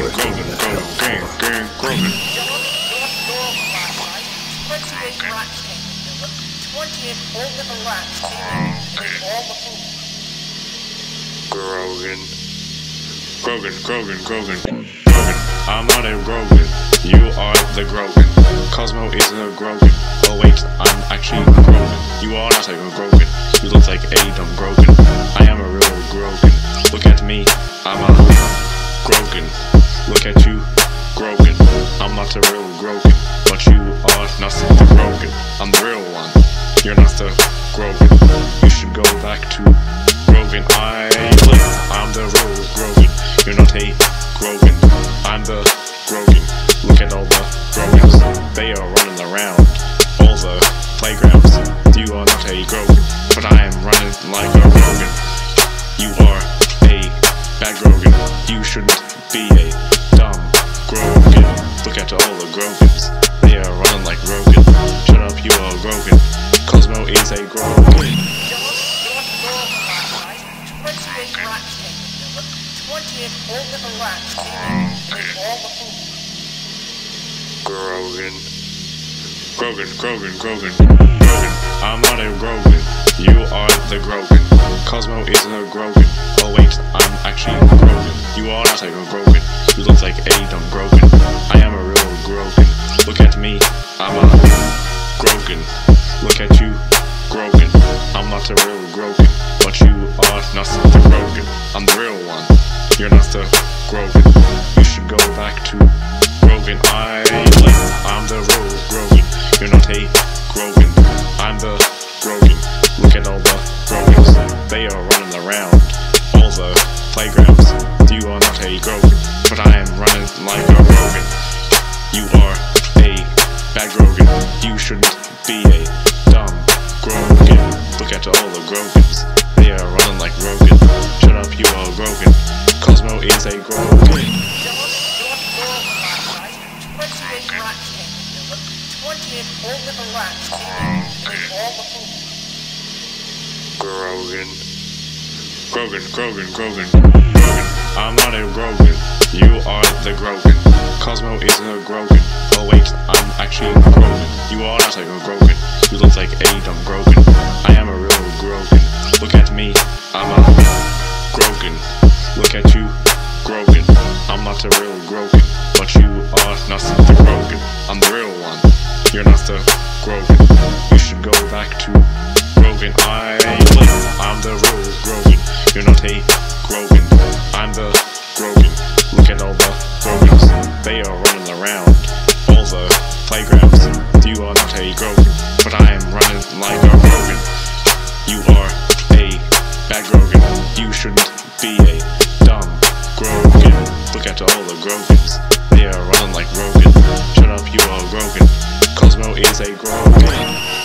Grogan. 28 rats came in. There were 28 old little rats came in and ate all the food. Grogan. I'm not a Grogan. You are the Grogan. Cosmo is a Grogan. Oh wait, I'm actually Grogan. You are not a Grogan. You look like a dumb Grogan. I am a real Grogan. Look at me, I'm a Grogan. Look at you, Grogan. I'm not a real Grogan, but you are not the Grogan. I'm the real one. You're not the Grogan. You should go back to Grogan. I'm the real Grogan. You're not a Grogan. I'm the Grogan. Look at all the Grogans. They are running around all the playgrounds. You are not a Grogan, but I am running like a Grogan. You are a bad Grogan. You shouldn't be a dumb Grogan. Look at all the Grogans. They are running like Grogan. Shut up, you are Grogan. Cosmo is a Grogan. 28 rats came in. There were 28 old little rats came in and ate all the food. Grogan. I'm not a Grogan. You are the Grogan. Cosmo is a Grogan. Oh wait, I'm actually Grogan. You are not a Grogan. You look like a dumb Grogan. I am a real Grogan. Look at me, I'm a Grogan. Look at you, Grogan. I'm not a real Grogan, but you are not the Grogan. I'm the real one. You're not the Grogan. You should go back to Grogan. I'm the real Grogan. You're not a Grogan. I'm the Grogan. Look at all the Grogans. They are running around all the playgrounds. You are not a Grogan, but I am running like a Grogan. You are a bad Grogan. You shouldn't be a dumb Grogan. Look at all the Grogans. They are running like Grogan. Shut up, you are Grogan. Cosmo is a Grogan. 28 rats came in. There were 28 old little rats came in and ate all the food. Grogan. I'm not a Grogan. You are the Grogan. Cosmo is a Grogan. Oh wait, I'm actually Grogan. You are not a Grogan. You look like a dumb Grogan. I am a real Grogan. Look at me, I'm a Grogan. Look at you, Grogan. I'm not a real Grogan, but you are not the Grogan. I'm the real one. You're not the Grogan. You should go back to Grogan. I'm the real Grogan. You're not a Grogan. I'm the Grogan. Look at all the Grogans. They are running around all the playgrounds. You are not a Grogan, but I am running like a Grogan. You are a bad Grogan. You shouldn't be a dumb Grogan. Look at all the Grogans. They are running like Grogan. Shut up, you are Grogan. Cosmo is a Grogan.